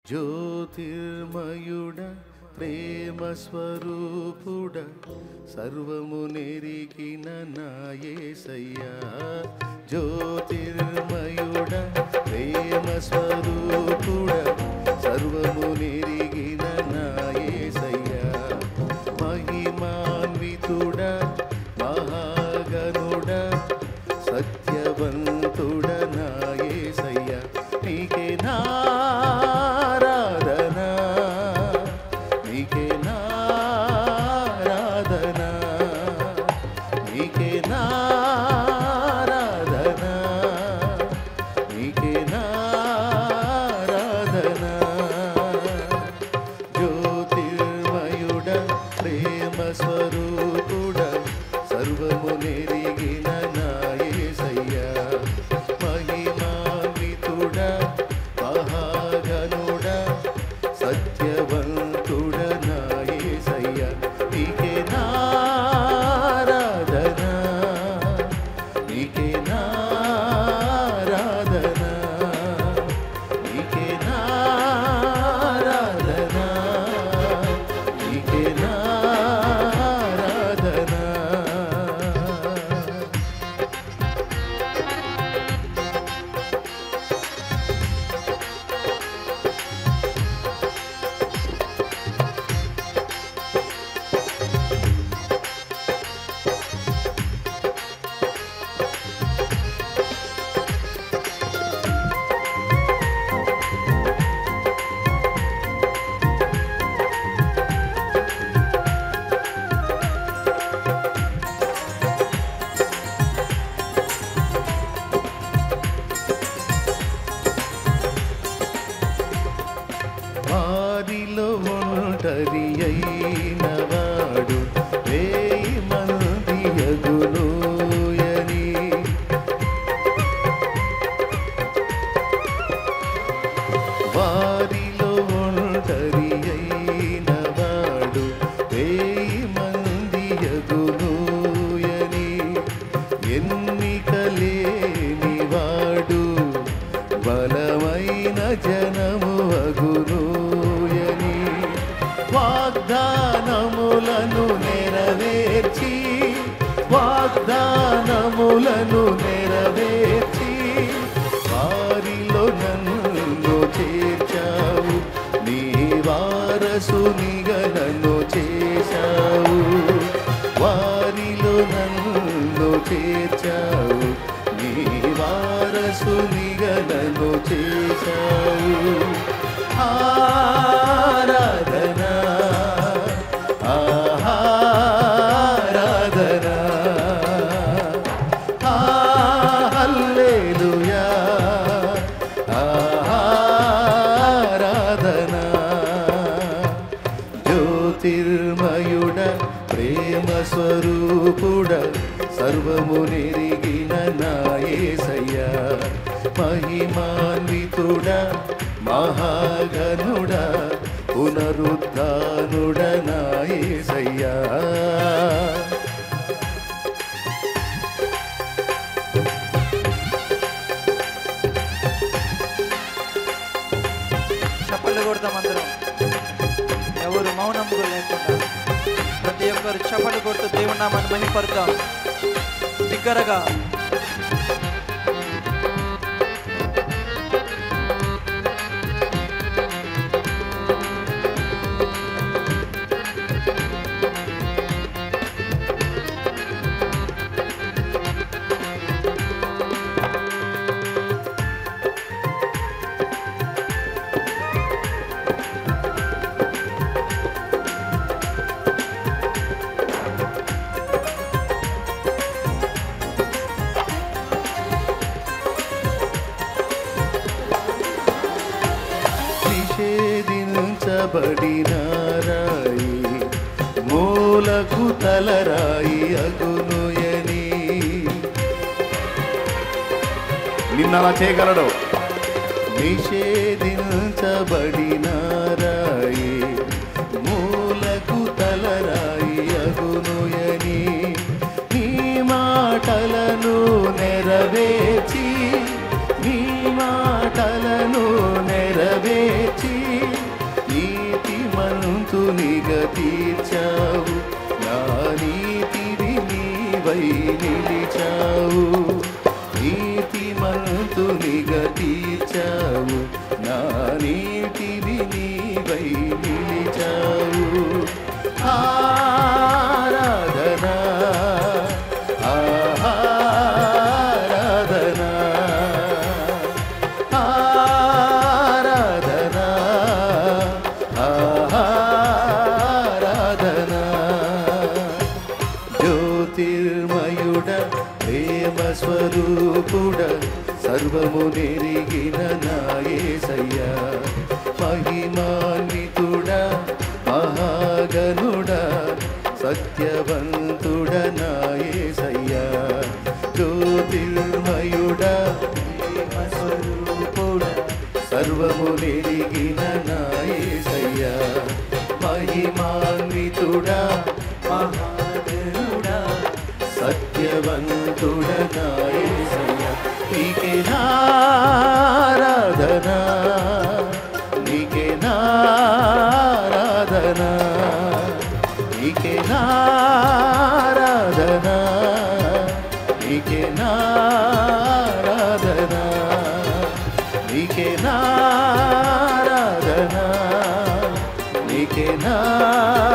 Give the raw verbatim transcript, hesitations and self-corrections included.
జ్యోతిర్మయుడ ప్రేమ స్వరూపుడ సర్వము నెరిగిన నా యేసయ్యా. జ్యోతిర్మయుడ ప్రేమ స్వరూపుడ సర్వము నెరిగిన నా యేసయ్యా. మహిమాన్వితుడ మహాగణుడ సత్యవంతుడ నా యేసయ్యా. నీకే నారాధనా నీకే నారాధనా నీకే నారాధనా నీకే నారాధనా. జ్యోతిర్మయుడ ప్రేమ స్వరూపుడ సర్వము నెరిగిన నా యేసయ్యా. మహిమాన్వితుడ మహాగణుడ సత్యవంతుడ నా యేసయ్యా. నీకే నారాధనా నీకే నారాధనా నీకే నారాధనా నీకే నారాధనా. వారిలో ఒంటరి అయిన వాడు వేయి మంది యగులోయని. వారిలో ఒంటరి అయిన వాడు వేయి మంది యగులోయని. ఎన్నిక లేని వాడు బలమైన జనము అగులోయని. వాగ్దానములను నెరవేర్చి వాగ్దానములను నెరవేర్చి వారిలో నన్ను చేర్చావు. నీ వారసునిగా నన్ను చేశావు. వారిలో నన్ను చేర్చావు. నీ వారసునిగా నన్ను చేశావు. ఆరాధనా ఆరాధనా హల్లెలూయా ఆరాధనా. జ్యోతిర్మయుడ ప్రేమ స్వరూపుడ సర్వము నెరిగిన నా యేసయ్యా. మహిమాన్వితుడ మహాగణుడ పునరుద్ధానుడ నా యేసయ్యా. చప్పట్లు కొడతాం అందరం, ఎవరు మౌనంగా లేకుండా ప్రతి ఒక్కరు చప్పట్లు కొడుతూ దేవుని నామాన్ని మహిమపడతాం బిగ్గరగా. నిషేధించబడిన రాయి మూలకు తలరాయి అగునుయని. నిన్నలా చేయగలడు. నిషేధించబడిన రాయి మూలకు తలరాయి అగునుయని. నీ మాటలను నెరవేర్చి నీ మాటలను నెరవేర్చి తీర్చావు, నా నీతివి నీవై నిలిచావు. నీతిమంతునిగా తీర్చావు, నా నీతివి నీవై నిలిచావు. ఆరాధనా ఆరాధనా ఆరాధనా ఆరాధనా. జ్యోతిర్మయుడ ప్రేమ స్వరూపుడ సర్వము నెరిగిన నా యేసయ్యా. మహిమాన్వితుడ మహాగనుడ సత్యవంతుడ నా యేసయ్యా. జ్యోతిర్మయుడ ప్రేమ స్వరూపుడ సర్వము నెరిగిన నా యేసయ్యా. మహిమాన్వితుడ మహాగనుడ సత్యవంతుడ నా యేసయ్యా. నీకే నారాధనా, నీకే నారాధనా, నీకే నారాధనా, నీకే నారాధనా, నీకే నారాధనా, నీకే నారాధనా.